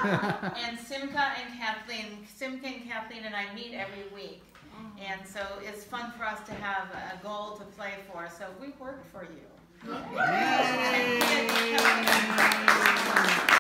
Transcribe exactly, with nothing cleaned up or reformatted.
And Simca and Kathleen, Simca and Kathleen and I meet every week. And so it's fun for us to have a goal to play for. So we work for you.